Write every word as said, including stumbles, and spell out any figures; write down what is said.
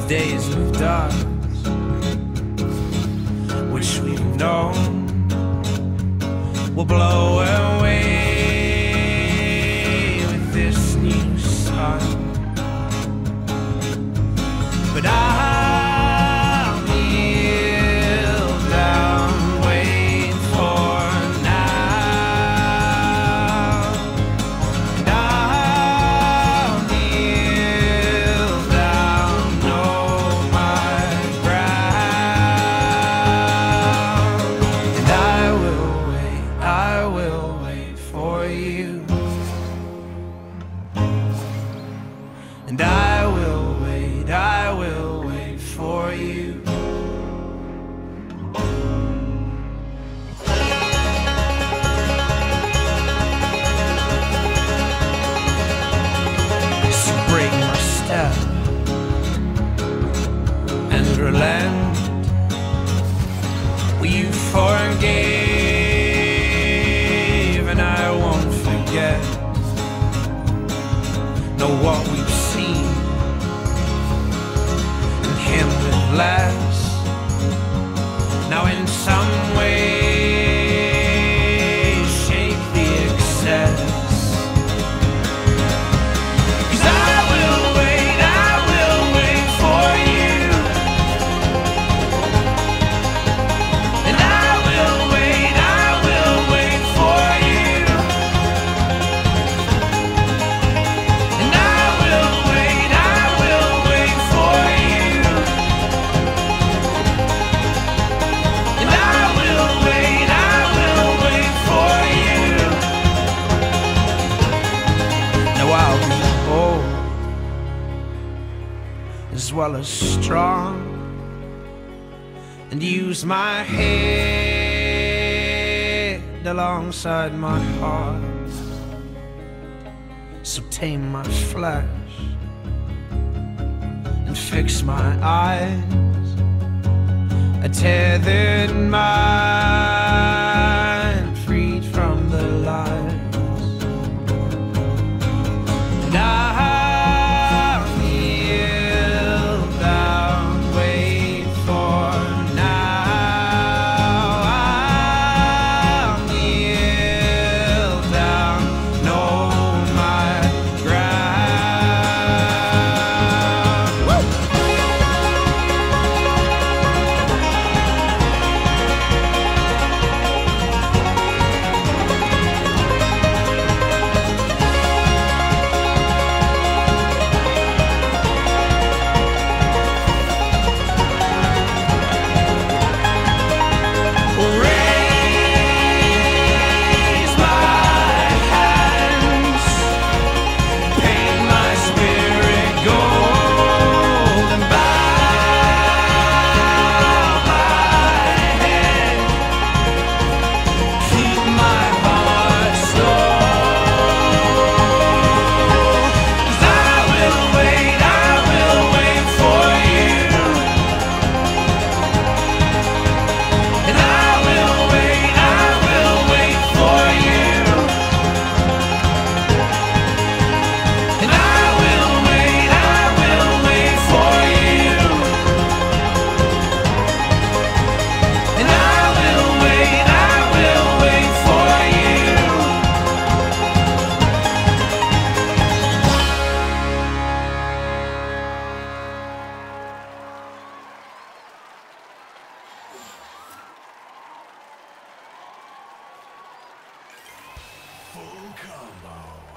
days of dust, which we've known will blow away with this new sun. But I'll kneel down, wait for now. And I'll kneel down, know my ground. And I will wait, I will wait for you. And I will wait, I will wait for you. So break my step and relent. Well, you forgave and I won't forget. Know what we've seen and him with less. Now in some way shake the excess. 'Cause I will wait, I will wait for you. And I will wait, I will wait for you. And I will wait, I will wait for you. And I will wait, I will wait for you. Now I'll be bold as well as strong, and use my head alongside my heart. So tame my flesh and fix my eyes, a tethered mind freed from the lies. And I'll kneel down, wait for now. I'll kneel down, know my ground. Woo! Raise my hands, paint my spirit gold, and bow my head, keep my heart slow. 'Cause I will wait, I will wait for you. And I will wait, I will wait for you. And I will wait, I will wait for you. And I will wait, I will wait for you. Full combo.